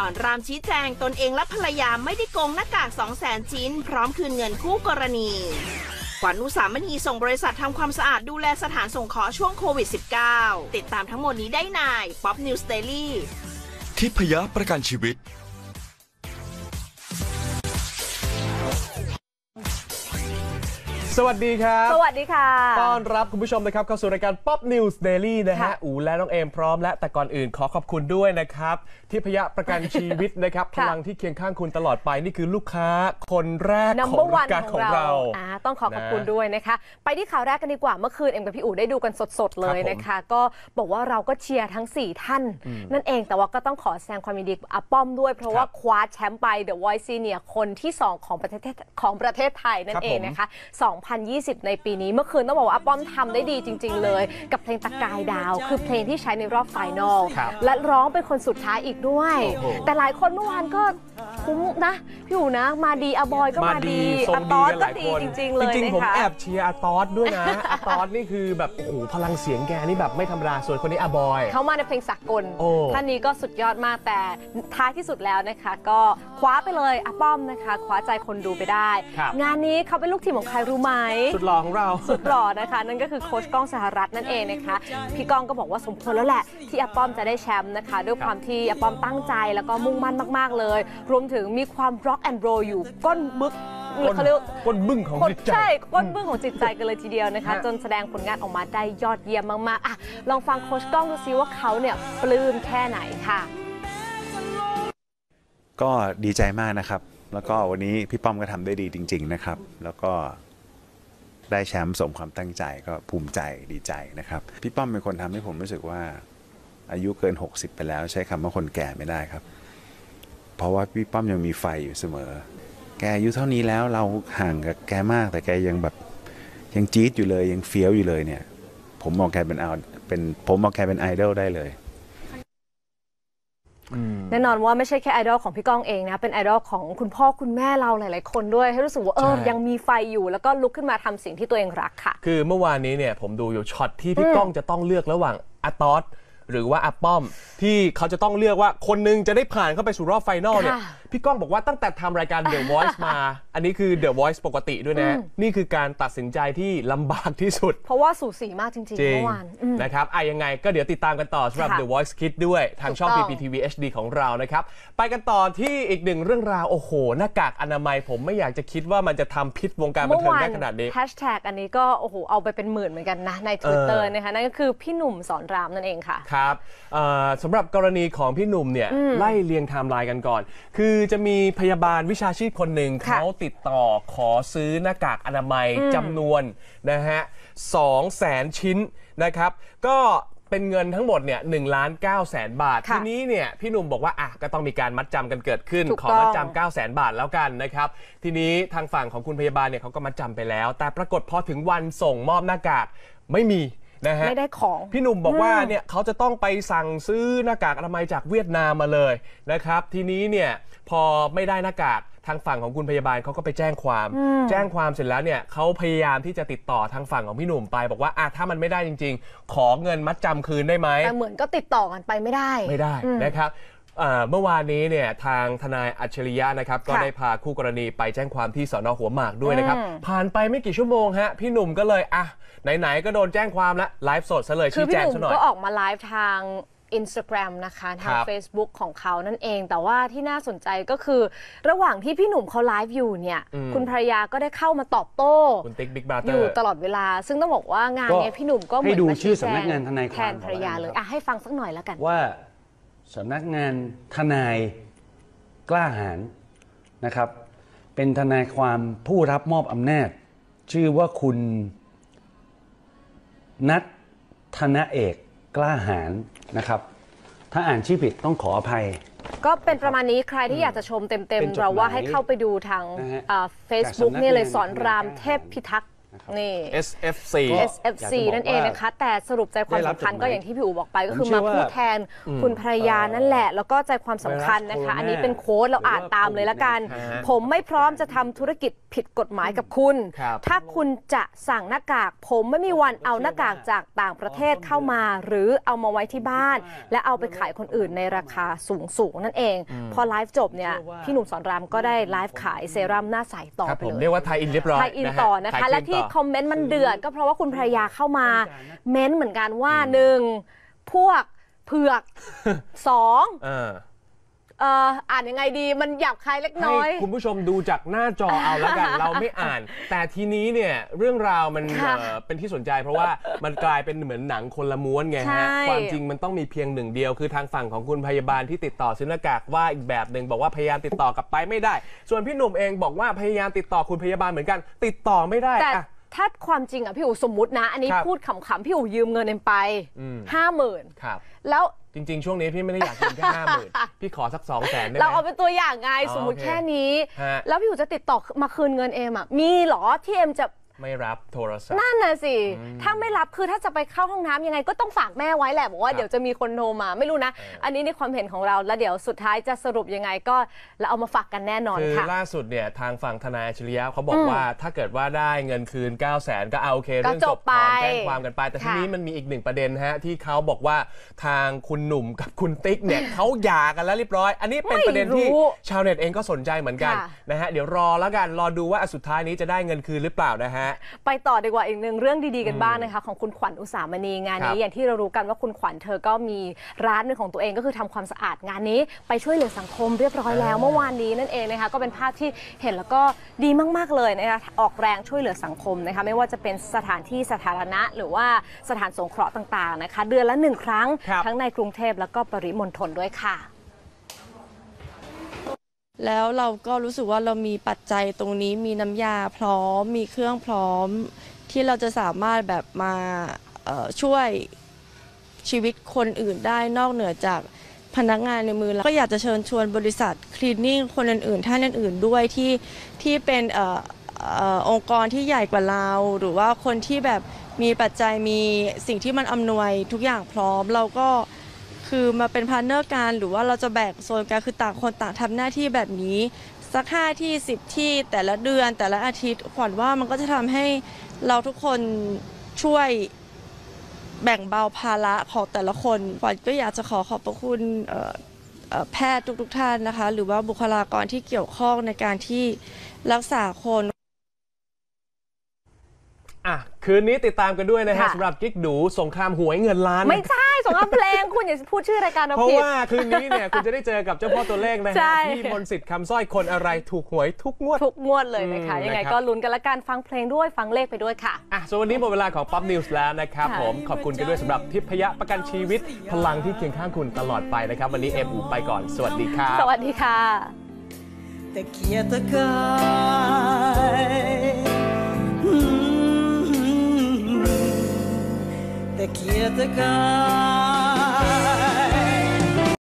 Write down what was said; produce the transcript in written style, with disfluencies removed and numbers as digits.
อนรามชี้แจงตนเองและภรรยาไม่ได้โกงหน้ากาก 200,000 ชิ้นพร้อมคืนเงินคู่กรณีขวัญอุสามณีส่งบริษัททำความสะอาดดูแลสถานสงเคราะห์ช่วงโควิด -19 ติดตามทั้งหมดนี้ได้ใน Pop News Daily ทิพยประกันชีวิตสวัสดีครับสวัสดีค่ะต้อนรับคุณผู้ชมนะครับเข้าสู่รายการ Pop News Daily นะฮะอู๋และน้องเอมพร้อมและแต่ก่อนอื่นขอขอบคุณด้วยนะครับทิพยประกันชีวิตนะครับพลังที่เคียงข้างคุณตลอดไปนี่คือลูกค้าคนแรกของรายการของเราต้องขอบคุณด้วยนะคะไปที่ข่าวแรกกันดีกว่าเมื่อคืนเอ็มกับพี่อู๋ได้ดูกันสดๆเลยนะคะก็บอกว่าเราก็เชียร์ทั้ง4ท่านนั่นเองแต่ว่าก็ต้องขอแสดงความยินดีกับอาป้อมด้วยเพราะว่าคว้าแชมป์ไป The Voice Senior คนที่2ของประเทศไทยนั่นเองนะคะ2020 ในปีนี้เมื่อคืนต้องบอกว่าอาป้อมทำได้ดีจริงๆเลยกับเพลงตะกายดาวคือเพลงที่ใช้ในรอบไฟนอลและร้องเป็นคนสุดท้ายอีกด้วยแต่หลายคนเมื่อวานก็คุ้มนะพี่อู๋นะมาดีอาบอยก็มาดีอาตอสก็ดีจริงๆเลยจริงๆผมแอบเชียร์อาตอสด้วยนะอาตอสนี่คือแบบโอ้โหพลังเสียงแกนี่แบบไม่ธรรมดาส่วนคนนี้อาบอยเขามาในเพลงสากลท่านนี้ก็สุดยอดมากแต่ท้ายที่สุดแล้วนะคะก็คว้าไปเลยอาป้อมนะคะคว้าใจคนดูไปได้งานนี้เขาเป็นลูกทีมของใครรู้ไหมสุดหล่อของเราสุดหล่อนะคะนั่นก็คือโค้ชก้องสหรัฐนั่นเองนะคะพี่ก้องก็บอกว่าสมควรแล้วแหละที่อาป้อมจะได้แชมป์นะคะด้วยความที่อาป้อมตั้งใจแล้วก็มุ่งมั่นมากๆเลยรวมถึงมีความร็อกแอนด์โรลอยู่ก้นบึกเขาเรียกก้นบึ้งของจิตใจใช่ก้นบึ้งของจิตใจกันเลยทีเดียวนะคะจนแสดงผลงานออกมาได้ยอดเยี่ยมมากๆลองฟังโค้ชก้องดูซิว่าเขาเนี่ยปลื้มแค่ไหนค่ะก็ดีใจมากนะครับแล้วก็วันนี้พี่ป้อมก็ทำได้ดีจริงๆนะครับแล้วก็ได้แชมป์สมความตั้งใจก็ภูมิใจดีใจนะครับพี่ป้อมเป็นคนทำให้ผมรู้สึกว่าอายุเกิน60ไปแล้วใช้คำว่าคนแก่ไม่ได้ครับเพราะว่าพี่ป้อมยังมีไฟอยู่เสมอแกอายุเท่านี้แล้วเราห่างกับแกมากแต่แกยังแบบยังจี๊ดอยู่เลยยังเฟี้ยวอยู่เลยเนี่ยผมมองแกเป็นไอดอลได้เลยแน่นอนว่าไม่ใช่แค่ไอดอลของพี่ก้องเองนะเป็นไอดอลของคุณพ่อคุณแม่เราหลายๆคนด้วยให้รู้สึกว่ายังมีไฟอยู่แล้วก็ลุกขึ้นมาทำสิ่งที่ตัวเองรักค่ะคือเมื่อวานนี้เนี่ยผมดูอยู่ช็อตที่พี่ก้องจะต้องเลือกระหว่างอาตอสหรือว่าอาป้อมที่เขาจะต้องเลือกว่าคนนึงจะได้ผ่านเข้าไปสู่รอบไฟนอลเนี่ยพี่ก้องบอกว่าตั้งแต่ทำรายการ The Voice มาอันนี้คือ The Voice ปกติด้วยนะนี่คือการตัดสินใจที่ลำบากที่สุดเพราะว่าสูสีมากจริงๆเมื่อวานนะครับยังไงก็เดี๋ยวติดตามกันต่อสำหรับ The Voice Kids ด้วยทางช่อง PPTV HD ของเรานะครับไปกันต่อที่อีกหนึ่งเรื่องราวโอ้โหหน้ากากอนามัยผมไม่อยากจะคิดว่ามันจะทำพิษวงการบันเทิงได้ขนาดนี้แฮชแท็กอันนี้ก็โอ้โหเอาไปเป็นหมื่นเหมือนกันนะใน Twitter นะคะนั่นก็คือพี่หนุ่มสอนรามนั่นเองค่ะครับสำหรับกรณีของพี่หนุ่มเนี่ยไล่เรียงไทม์ไลน์กันก่อนคือจะมีพยาบาลวิชาชีพคนหนึ่งเขาติดต่อขอซื้อหน้ากากอนามัยจำนวนนะฮะ200,000 ชิ้นนะครับก็เป็นเงินทั้งหมดเนี่ย1,900,000 บาททีนี้เนี่ยพี่หนุ่มบอกว่าก็ต้องมีการมัดจำกันเกิดขึ้นขอมัดจำ900,000 บาทแล้วกันนะครับทีนี้ทางฝั่งของคุณพยาบาลเนี่ยเขาก็มัดจำไปแล้วแต่ปรากฏพอถึงวันส่งมอบหน้ากากไม่มีไม่ได้ของพี่หนุ่มบอกว่าเนี่ยเขาจะต้องไปสั่งซื้อหน้ากากอนามัยจากเวียดนามมาเลยนะครับทีนี้เนี่ยพอไม่ได้หน้ากากทางฝั่งของคุณพยาบาลเขาก็ไปแจ้งความเสร็จแล้วเนี่ยเขาพยายามที่จะติดต่อทางฝั่งของพี่หนุ่มไปบอกว่าถ้ามันไม่ได้จริงๆขอเงินมัดจำคืนได้ไหมแต่เหมือนก็ติดต่อกันไปไม่ได้นะครับเมื่อวานนี้เนี่ยทางทนายอัจฉริยะนะครับก็ได้พาคู่กรณีไปแจ้งความที่สน.หัวหมากด้วยนะครับผ่านไปไม่กี่ชั่วโมงฮะพี่หนุ่มก็เลยไหนๆก็โดนแจ้งความแล้วไลฟ์สดซะเลยชี้แจงซะหน่อยก็ออกมาไลฟ์ทาง Instagram นะคะทาง Facebook ของเขานั่นเองแต่ว่าที่น่าสนใจก็คือระหว่างที่พี่หนุ่มเขาไลฟ์อยู่เนี่ยคุณภรรยาก็ได้เข้ามาตอบโต้คุณติ๊กบิ๊กบราเตอร์อยู่ตลอดเวลาซึ่งต้องบอกว่างานนี้พี่หนุ่มก็เหมือนมาชี้แจงแทนภรรยาเลยให้ฟังสักหน่อยแล้วกันว่าสำนักงานทนายกล้าหาญนะครับเป็นทนายความผู้รับมอบอำนาจชื่อว่าคุณนัทธนเอกกล้าหาญนะครับถ้าอ่านชื่อผิดต้องขออภัยก็เป็นประมาณนี้ใครที่อยากจะชมเต็มๆเราว่าให้เข้าไปดูทางFacebook นี่เลยสอนรามเทพพิทักษ์นี่ SFC นั่นเองนะคะแต่สรุปใจความสำคัญก็อย่างที่พี่อู๋บอกไปก็คือมาพูดแทนคุณภรรยานั่นแหละแล้วก็ใจความสำคัญนะคะอันนี้เป็นโค้ดเราอ่านตามเลยละกันผมไม่พร้อมจะทำธุรกิจผิดกฎหมายกับคุณถ้าคุณจะสั่งหน้ากากผมไม่มีวันเอาหน้ากากจากต่างประเทศเข้ามาหรือเอามาไว้ที่บ้านและเอาไปขายคนอื่นในราคาสูงนั่นเองพอไลฟ์จบเนี่ยพี่หนุ่มสอนรามก็ได้ไลฟ์ขายเซรั่มหน้าใสต่อไปเลยเรียกว่าไทยอินเรียบร้อยไทยอินต่อนะคะและที่คอมเมนต์มันเดือดก็เพราะว่าคุณภรรยาเข้ามาเม้นเหมือนกันว่า1พวกเผือก2อ่านยังไงดีมันหยาบคายเล็กน้อยให้คุณผู้ชมดูจากหน้าจอเอาแล้วกัน เราไม่อ่านแต่ทีนี้เนี่ยเรื่องราวมันเป็นที่สนใจเพราะว่ามันกลายเป็นเหมือนหนังคนละม้วนไงฮะความจริงมันต้องมีเพียงหนึ่งเดียวคือทางฝั่งของคุณพยาบาลที่ติดต่อซื้อหน้ากากว่าอีกแบบหนึ่งบอกว่าพยายามติดต่อกลับไปไม่ได้ส่วนพี่หนุ่มเองบอกว่าพยายามติดต่อคุณพยาบาลเหมือนกันติดต่อไม่ได้ถ้าความจริงอ่ะพี่อู๋สมมุตินะอันนี้พูดขำๆพี่อู๋ยืมเงินเอ็มไป 50,000 ครับแล้วจริงๆช่วงนี้พี่ไม่ได้อยากยืมแค่ 50,000 พี่ขอสัก 200,000 ได้ไหมเราเอาเป็นตัวอย่างไงสมมุติแค่นี้แล้วพี่อู๋จะติดต่อมาคืนเงินเอ็มอ่ะมีหรอที่เอ็มจะไม่รับโทรศัพท์นั่นน่ะสิถ้าไม่รับคือถ้าจะไปเข้าห้องน้ำยังไงก็ต้องฝากแม่ไว้แหละบอกว่าเดี๋ยวจะมีคนโทรมาไม่รู้นะอันนี้ในความเห็นของเราแล้วเดี๋ยวสุดท้ายจะสรุปยังไงก็เราเอามาฝากกันแน่นอนค่ะคือล่าสุดเนี่ยทางฝั่งทนายอัจฉริยะเขาบอกว่าถ้าเกิดว่าได้เงินคืน 900,000 ก็เอาโอเคเรื่องจบถอนแจ้งความกันไปแต่ทีนี้มันมีอีกหนึ่งประเด็นฮะที่เขาบอกว่าทางคุณหนุ่มกับคุณติ๊กเนี่ยเขาหย่ากันแล้วเรียบร้อยอันนี้เป็นประเด็นที่ชาวเน็ตเองก็สนใจเหมือนกันนะฮะเดี๋ยวรอแล้วกันรอดูว่าสุดท้ายนี้จะได้เงินคืนหรือเปล่านะฮะไปต่อดีกว่าอีกหนึ่งเรื่องดีๆกันบ้างนะคะของคุณขวัญอุสามณีงานนี้อย่างที่เรารู้กันว่าคุณขวัญเธอก็มีร้านหนึ่งของตัวเองก็คือทำความสะอาดงานนี้ไปช่วยเหลือสังคมเรียบร้อยแล้วเมื่อวานนี้นั่นเองนะคะก็เป็นภาพที่เห็นแล้วก็ดีมากๆเลยนะคะออกแรงช่วยเหลือสังคมนะคะไม่ว่าจะเป็นสถานที่สาธารณะหรือว่าสถานสงเคราะห์ต่างๆนะคะเดือนละ1 ครั้งทั้งในกรุงเทพแล้วก็ปริมณฑลด้วยค่ะแล้วเราก็รู้สึกว่าเรามีปัจจัยตรงนี้มีน้ำยาพร้อมมีเครื่องพร้อมที่เราจะสามารถแบบมาช่วยชีวิตคนอื่นได้นอกเหนือจากพนักงานในมือเราก็อยากจะเชิญชวนบริษัทคลีนนิ่งคนอื่นๆท่านอื่นๆด้วยที่เป็นองค์กรที่ใหญ่กว่าเราหรือว่าคนที่แบบมีปัจจัยมีสิ่งที่มันอำนวยทุกอย่างพร้อมเราก็คือมาเป็นพาร์ทเนอร์กันหรือว่าเราจะแบ่งโซนกันคือต่างคนต่างทำหน้าที่แบบนี้สัก5 ที่ 10 ที่แต่ละเดือนแต่ละอาทิตย์ขวัญว่ามันก็จะทำให้เราทุกคนช่วยแบ่งเบาภาระของแต่ละคนขวัญก็อยากจะขอบพระคุณแพทย์ทุกท่านนะคะหรือว่าบุคลากรที่เกี่ยวข้องในการที่รักษาคนคืนนี้ติดตามกันด้วยนะฮะสำหรับกิ๊กดูสงครามหวยเงินล้านไม่ใช่สงครามเพลงคุณอย่าพูดชื่อรายการเราผิดเพราะว่าคืนนี้เนี่ยคุณจะได้เจอกับเจ้าพ่อตัวเลขนะฮะที่มนต์สิทธิ์คำสร้อยคนอะไรถูกหวยทุกงวดเลยนะคะยังไงก็ลุ้นกันละกันฟังเพลงด้วยฟังเลขไปด้วยค่ะส่วนวันนี้หมดเวลาของ Pop News แล้วนะครับผมขอบคุณกันด้วยสำหรับทิพยประกันชีวิตพลังที่เคียงข้างคุณตลอดไปนะครับวันนี้เอ็มอูไปก่อนสวัสดีครับสวัสดีค่ะแต่เกียรติกายแต่เกียรติกาย